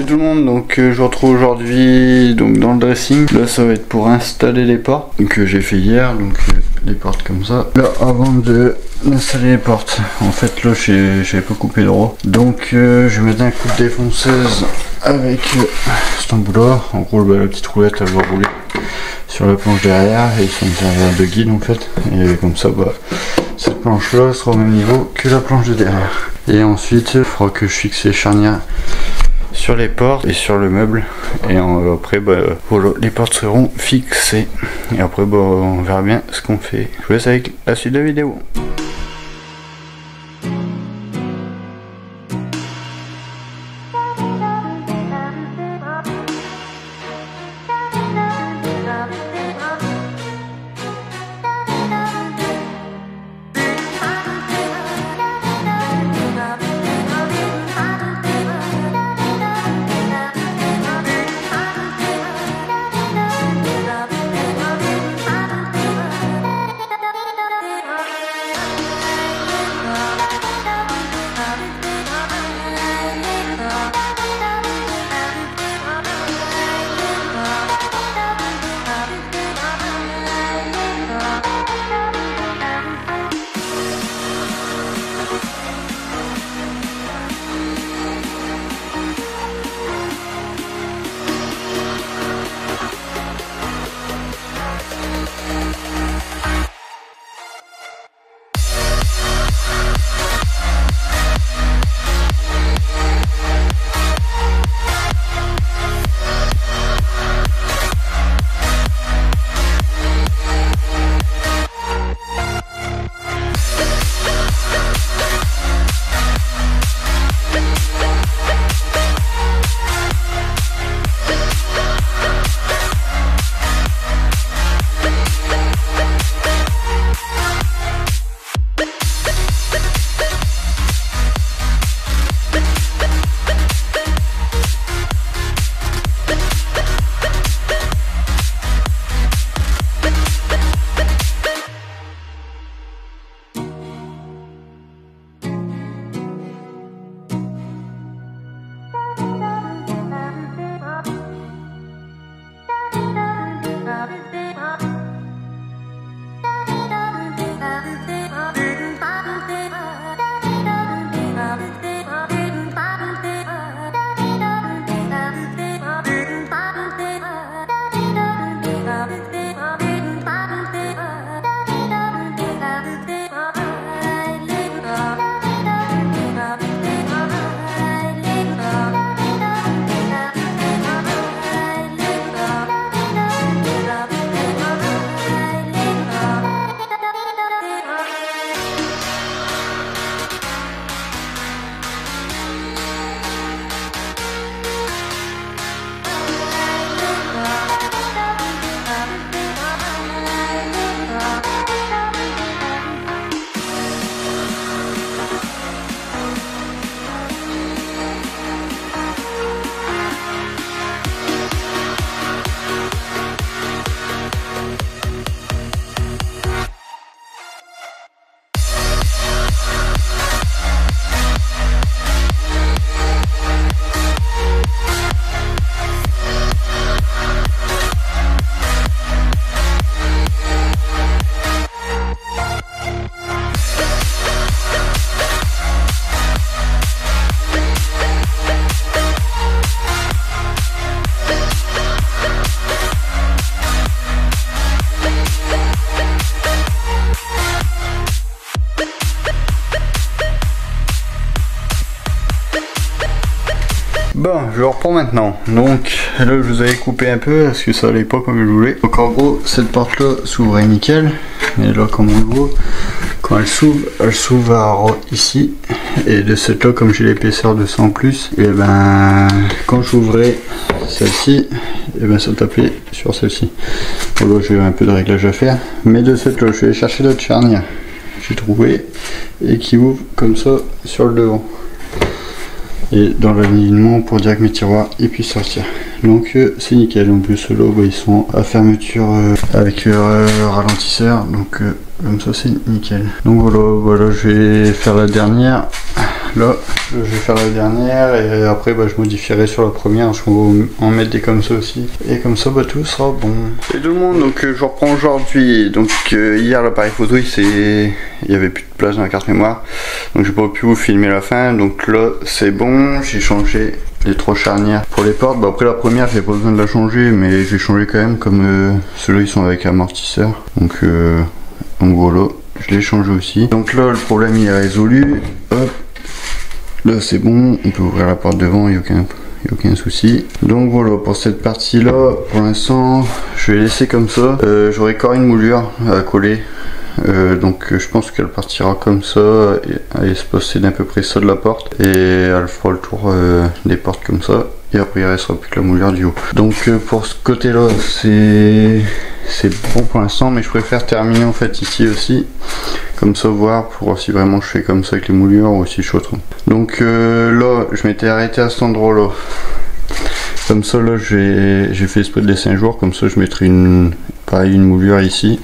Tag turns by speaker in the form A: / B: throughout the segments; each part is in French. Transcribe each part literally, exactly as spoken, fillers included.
A: Salut tout le monde, donc euh, je vous retrouve aujourd'hui donc dans le dressing. Là ça va être pour installer les portes que j'ai fait hier, donc euh, les portes comme ça. Là avant de d'installer les portes, en fait là j'avais pas coupé de roue, donc euh, je vais mettre un coup de défonceuse avec euh, cet embouloir. En gros bah, la petite roulette elle va rouler sur la planche derrière et ça me servira de guide en fait, et comme ça bah cette planche là sera au même niveau que la planche de derrière. Et ensuite il faudra que je fixe les charnières sur les portes et sur le meuble, et en, après bah, voilà, les portes seront fixées et après bah, on verra bien ce qu'on fait. Je vous laisse avec la suite de la vidéo. Bon, je reprends maintenant. Donc là je vous avais coupé un peu parce que ça allait pas comme je voulais. Donc en gros cette porte là s'ouvrait nickel, et là comme on le voit, quand elle s'ouvre, elle s'ouvre ici, et de cette là comme j'ai l'épaisseur de cent plus, et ben quand j'ouvrais celle-ci, et ben ça tapait sur celle-ci. Bon là j'ai un peu de réglage à faire, mais de cette là je vais chercher d'autres charnières j'ai trouvé et qui ouvre comme ça sur le devant et dans l'alignement pour dire que mes tiroirs ils puissent sortir. Donc euh, c'est nickel. En plus là bah, ils sont à fermeture euh, avec euh, ralentisseur, donc euh, comme ça c'est nickel. Donc voilà, voilà, je vais faire la dernière là je vais faire la dernière et après bah, je modifierai sur la première, je vais en mettre des comme ça aussi et comme ça bah, tout sera bon. Salut tout le monde, donc euh, je reprends aujourd'hui. Donc euh, hier l'appareil photo il s'est, il y avait plus de place dans la carte mémoire, donc j'ai pas pu vous filmer la fin. Donc là c'est bon, j'ai changé les trois charnières pour les portes. Bah, après la première j'ai pas besoin de la changer, mais j'ai changé quand même, comme euh, ceux-là ils sont avec amortisseur, donc euh, donc voilà, je l'ai changé aussi. Donc là le problème il est résolu. Hop, là c'est bon, on peut ouvrir la porte devant, il n'y a aucun, y a aucun souci. Donc voilà pour cette partie là, pour l'instant je vais laisser comme ça. Euh, J'aurai encore une moulure à coller. Euh, donc euh, je pense qu'elle partira comme ça et elle se possède à peu près ça de la porte et elle fera le tour euh, des portes comme ça et après il restera plus que la moulure du haut. Donc euh, pour ce côté là c'est c'est bon pour l'instant, mais je préfère terminer en fait ici aussi, comme ça voir pour voir si vraiment je fais comme ça avec les moulures ou si je suis autre. Donc euh, là je m'étais arrêté à cet endroit là. Comme ça là j'ai fait exprès de laisser un jour, comme ça je mettrai une pareil une moulure ici.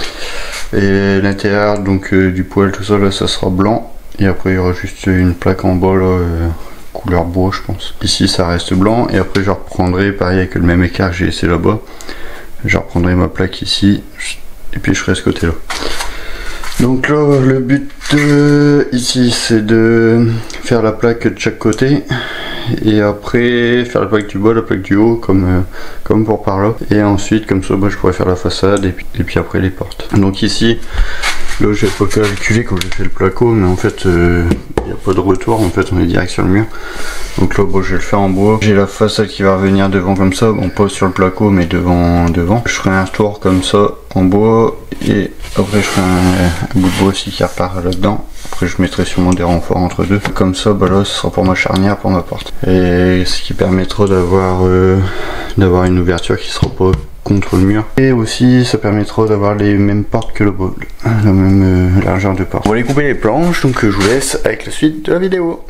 A: Et l'intérieur donc euh, du poêle, tout ça là ça sera blanc et après il y aura juste une plaque en bas là, euh, couleur bois je pense. Ici ça reste blanc et après je reprendrai pareil avec le même écart que j'ai laissé là-bas, je reprendrai ma plaque ici et puis je ferai ce côté là. Donc là le but euh, ici c'est de faire la plaque de chaque côté et après faire la plaque du bas, la plaque du haut comme, euh, comme pour par là, et ensuite comme ça bah, je pourrais faire la façade et puis, et puis après les portes. Donc ici là j'ai pas calculé quand j'ai fait le placo, mais en fait il euh, n'y a pas de retour, en fait on est direct sur le mur. Donc là bon, je vais le faire en bois, j'ai la façade qui va revenir devant comme ça, bon pas sur le placo mais devant devant. Je ferai un tour comme ça en bois et après je ferai un, un bout de bois aussi qui repart là dedans. Après je mettrai sûrement des renforts entre deux, comme ça bah là ce sera pour ma charnière, pour ma porte, et ce qui permettra d'avoir euh, d'avoir une ouverture qui sera pas contre le mur, et aussi ça permettra d'avoir les mêmes portes que le bol, la même euh, largeur de porte. On va aller couper les planches, donc euh, je vous laisse avec la suite de la vidéo.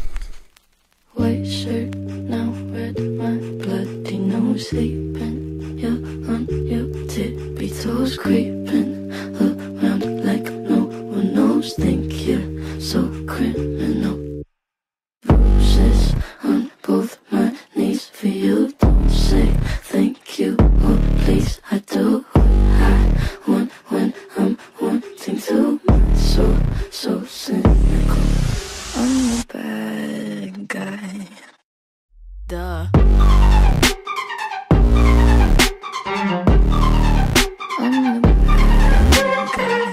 B: Think you're so criminal. Bruises on both my knees for you. Don't say thank you or please. I do what I want when I'm wanting to. So, so cynical. I'm the bad guy. Duh. I'm the bad guy.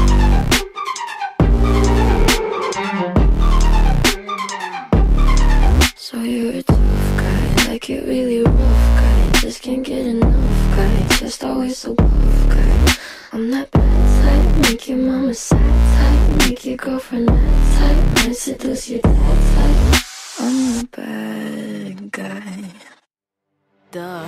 B: So you're a tough guy, like you're really rough guy. Just can't get enough guy, just always so buff guy. I'm that bad type, make your mama sad type, make your girlfriend mad type, might seduce your dad type. I'm the bad guy. Duh.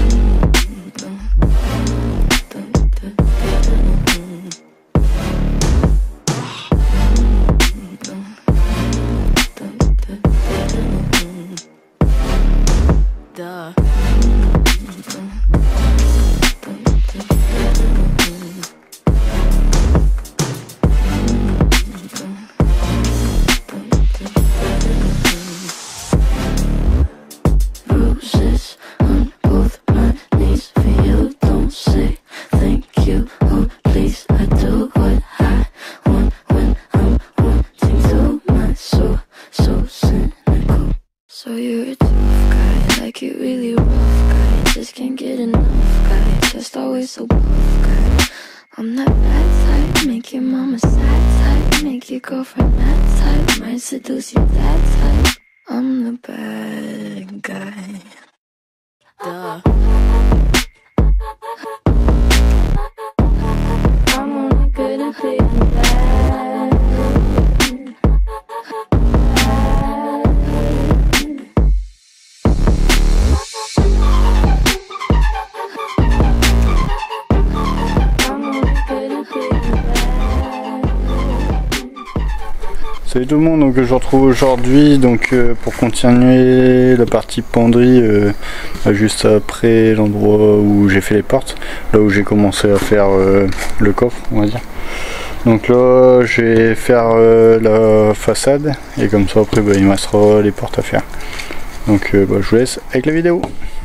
B: Duh. Bruises on both my knees for you. Don't say thank you or please. I do what I want when I'm wanting to. My soul so cynical. So you're a tough guy, like you really rough guy. Just can't get enough guy, just always so buff guy. I'm that bad type, make your mama sad type, make your girlfriend mad type, might seduce your dad type. I'm the bad guy. Duh. I'm only good at being bad.
A: Salut tout le monde, donc je vous retrouve aujourd'hui donc euh, pour continuer la partie penderie euh, juste après l'endroit où j'ai fait les portes, là où j'ai commencé à faire euh, le coffre on va dire. Donc là je vais faire euh, la façade et comme ça après bah, il me restera les portes à faire. Donc euh, bah, je vous laisse avec la vidéo.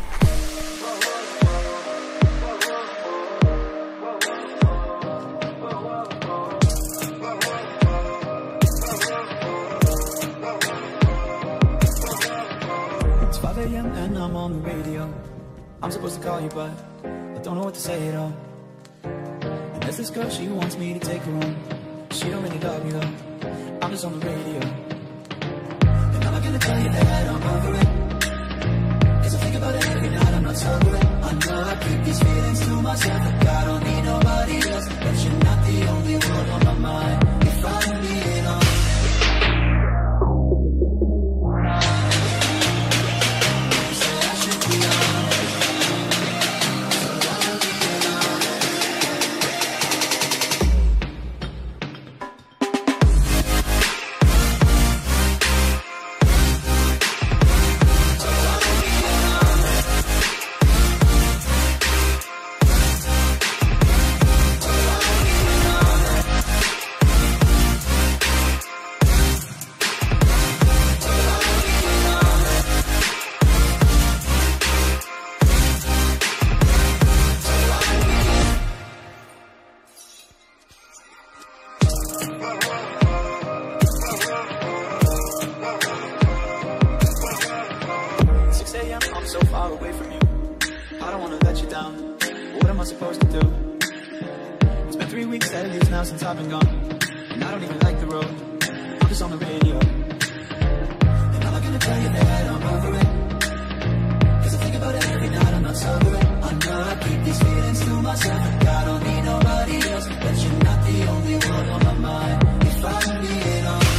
C: It's five A M and I'm on the radio. I'm supposed to call you but I don't know what to say at all. And there's this girl, she wants me to take her home. She don't really love me though, I'm just on the radio. And I'm not gonna tell you that I'm over it, cause I think about it every night, I'm not sober it. I know I keep these feelings to myself, like I don't need nobody else. But you're not the only one on my mind, if I'm being honest. six A M, I'm so far away from you. I don't wanna let you down, what am I supposed to do? It's been three weeks at least now since I've been gone, and I don't even like the road, I'm just on the radio. And I'm not gonna tell you that I'm over it, cause I think about it every night, I'm not sober it. I know I keep these feelings to myself, like I don't need nobody else. But you're not the only one on my mind, if I'm being honest.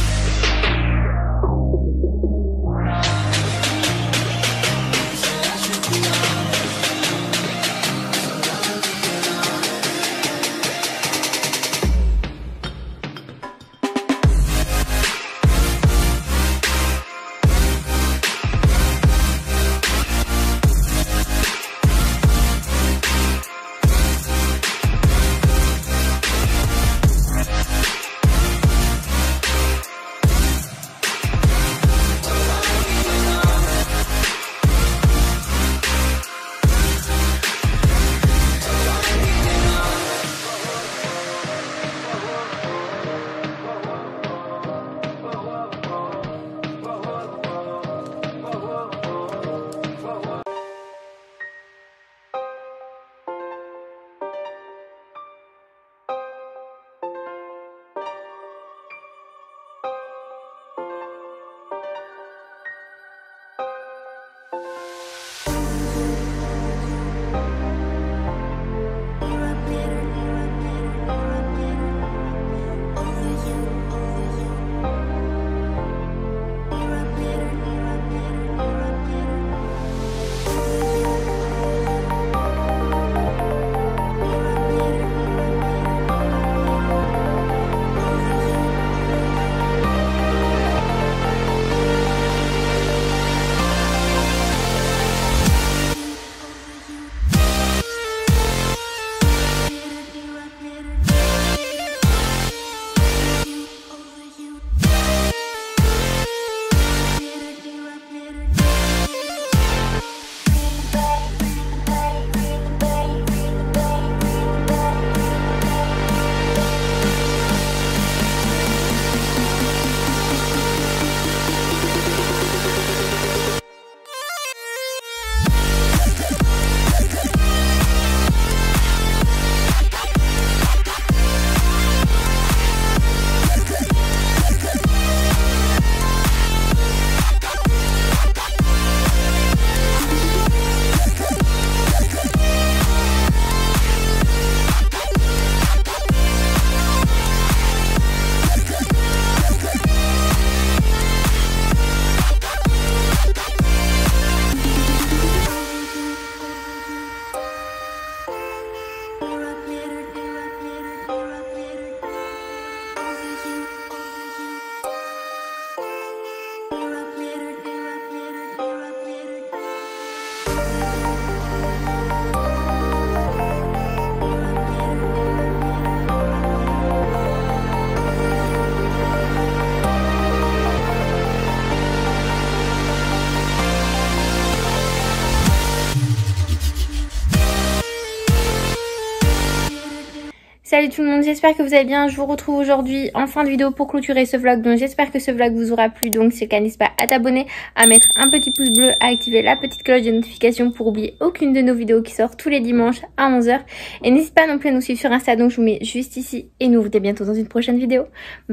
D: Salut tout le monde, j'espère que vous allez bien. Je vous retrouve aujourd'hui en fin de vidéo pour clôturer ce vlog. Donc j'espère que ce vlog vous aura plu. Donc c'est le cas, n'hésitez pas à t'abonner, à mettre un petit pouce bleu, à activer la petite cloche de notification pour oublier aucune de nos vidéos qui sort tous les dimanches à onze heures. Et n'hésitez pas non plus à nous suivre sur Insta, donc je vous mets juste ici. Et nous vous dis à bientôt dans une prochaine vidéo.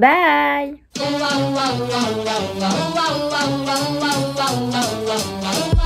D: Bye.